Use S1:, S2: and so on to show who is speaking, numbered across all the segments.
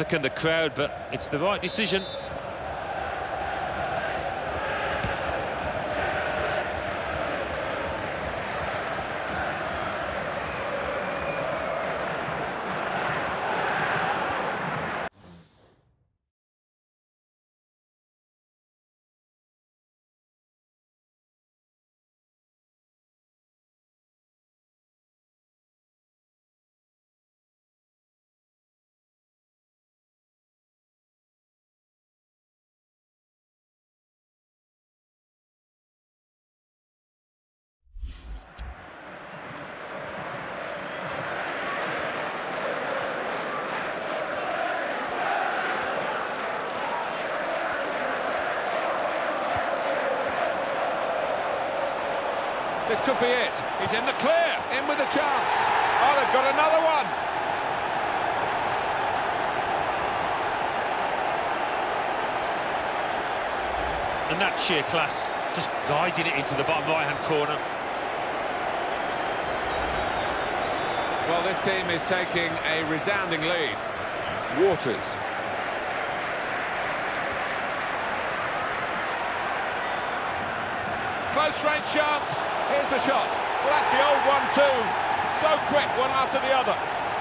S1: havoc in the crowd, but it's the right decision.
S2: This could be it. He's in the clear. In with a chance. Oh, they've got another one.
S1: And that's sheer class. Just guiding it into the bottom right-hand corner.
S2: Well, this team is taking a resounding lead. Waters. Close range chance. Here's the shot. Well, that's the old 1-2. So quick, one after the other.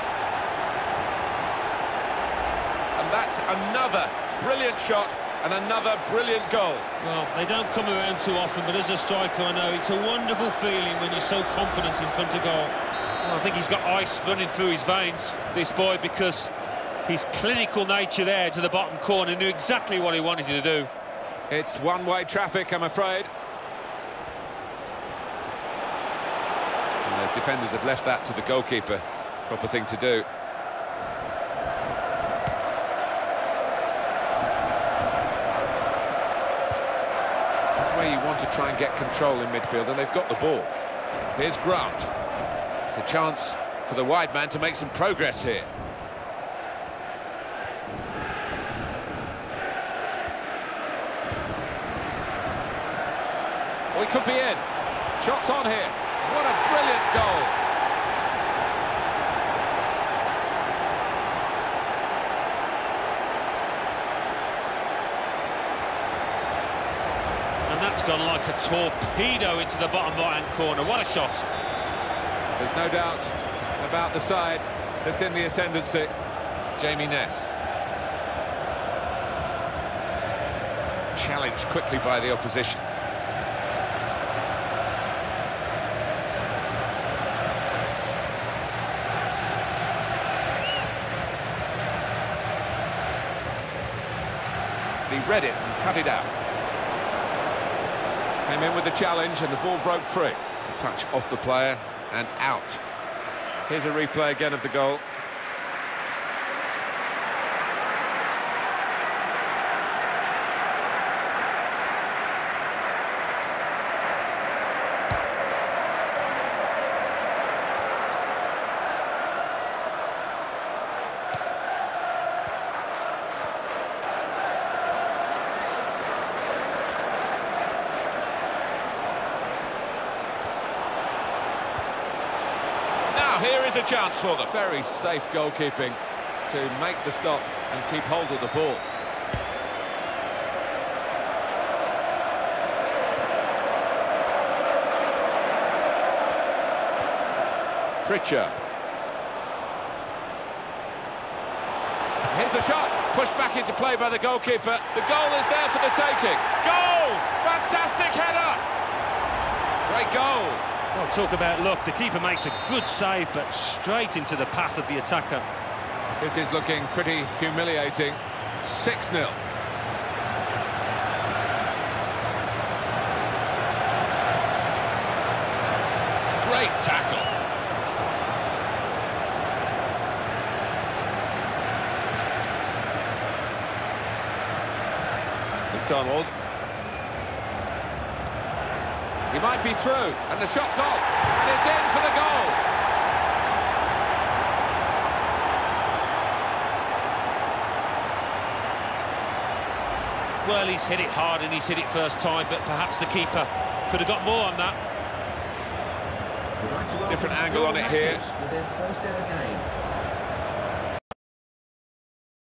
S2: And that's another brilliant shot and another brilliant goal.
S1: Well, they don't come around too often, but as a striker, I know it's a wonderful feeling when you're so confident in front of goal. Well, I think he's got ice running through his veins, this boy, because his clinical nature there to the bottom corner knew exactly what he wanted to do.
S2: It's one-way traffic, I'm afraid. The defenders have left that to the goalkeeper. Proper thing to do. This is where you want to try and get control in midfield, and they've got the ball. Here's Grant. It's a chance for the wide man to make some progress here. Oh, he could be in. Shots on here. What a brilliant goal.
S1: And that's gone like a torpedo into the bottom right-hand corner. What a shot.
S2: There's no doubt about the side that's in the ascendancy. Jamie Ness. Challenged quickly by the opposition. He read it and cut it out. Came in with the challenge and the ball broke free. A touch off the player and out. Here's a replay again of the goal. Here is a chance for them. Very safe goalkeeping to make the stop and keep hold of the ball. Pritchard. Here's a shot. Pushed back into play by the goalkeeper. The goal is there for the taking. Goal! Fantastic header! Great goal.
S1: Well, talk about luck. The keeper makes a good save, but straight into the path of the attacker.
S2: This is looking pretty humiliating. 6-0. Great tackle. McDonald. He might be through, and the shot's on, and it's in for the goal.
S1: Well, he's hit it hard and he's hit it first time, but perhaps the keeper could have got more on that.
S2: Different angle on it here.
S3: With their first ever game.